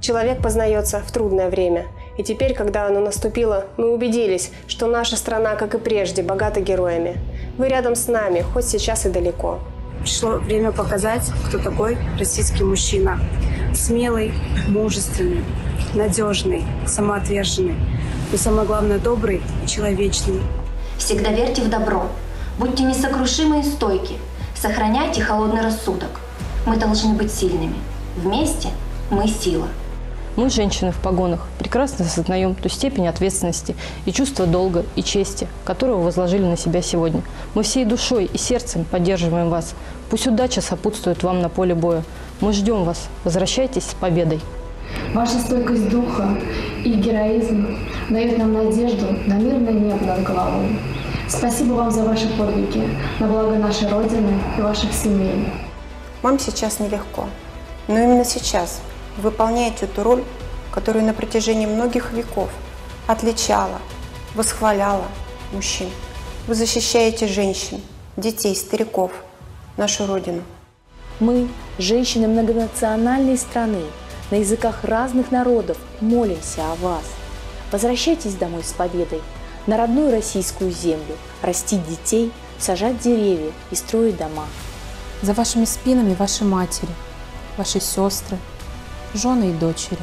Человек познается в трудное время. И теперь, когда оно наступило, мы убедились, что наша страна, как и прежде, богата героями. Вы рядом с нами, хоть сейчас и далеко. Пришло время показать, кто такой российский мужчина. Смелый, мужественный, надежный, самоотверженный, но самое главное, добрый и человечный. Всегда верьте в добро, будьте несокрушимы и стойки, сохраняйте холодный рассудок. Мы должны быть сильными. Вместе мы сила. Мы, женщины в погонах, прекрасно осознаем ту степень ответственности и чувство долга и чести, которую вы возложили на себя сегодня. Мы всей душой и сердцем поддерживаем вас. Пусть удача сопутствует вам на поле боя. Мы ждем вас. Возвращайтесь с победой. Ваша стойкость духа и героизм дает нам надежду на мирное небо над головой. Спасибо вам за ваши подвиги, на благо нашей Родины и ваших семей. Вам сейчас нелегко, но именно сейчас вы выполняете ту роль, которую на протяжении многих веков отличала, восхваляла мужчин. Вы защищаете женщин, детей, стариков, нашу Родину. Мы, женщины многонациональной страны, на языках разных народов молимся о вас. Возвращайтесь домой с победой, на родную российскую землю, растить детей, сажать деревья и строить дома. За вашими спинами ваши матери, ваши сестры, жены и дочери.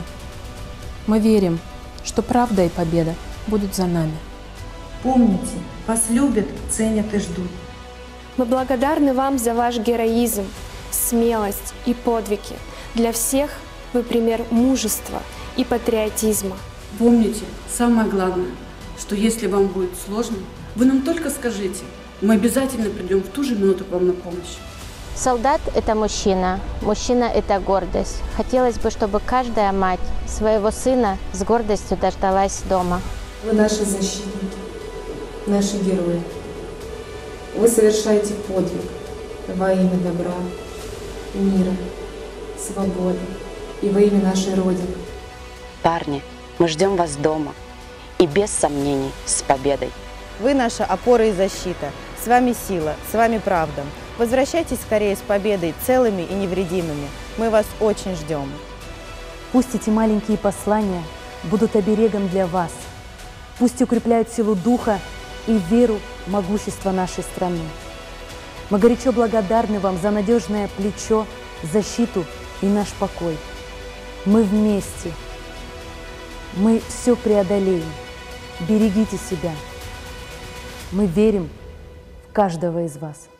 Мы верим, что правда и победа будут за нами. Помните, вас любят, ценят и ждут. Мы благодарны вам за ваш героизм, смелость и подвиги. Для всех вы пример мужества и патриотизма. Помните, самое главное, что если вам будет сложно, вы нам только скажите. Мы обязательно придем в ту же минуту к вам на помощь. Солдат – это мужчина, мужчина – это гордость. Хотелось бы, чтобы каждая мать своего сына с гордостью дождалась дома. Вы наши защитники, наши герои. Вы совершаете подвиг во имя добра, мира, свободы и во имя нашей Родины. Парни, мы ждем вас дома и без сомнений с победой. Вы наша опора и защита. С вами сила, с вами правда. Возвращайтесь скорее с победой, целыми и невредимыми. Мы вас очень ждем. Пусть эти маленькие послания будут оберегом для вас. Пусть укрепляют силу духа и веру в могущество нашей страны. Мы горячо благодарны вам за надежное плечо, защиту и наш покой. Мы вместе. Мы все преодолеем. Берегите себя. Мы верим в каждого из вас.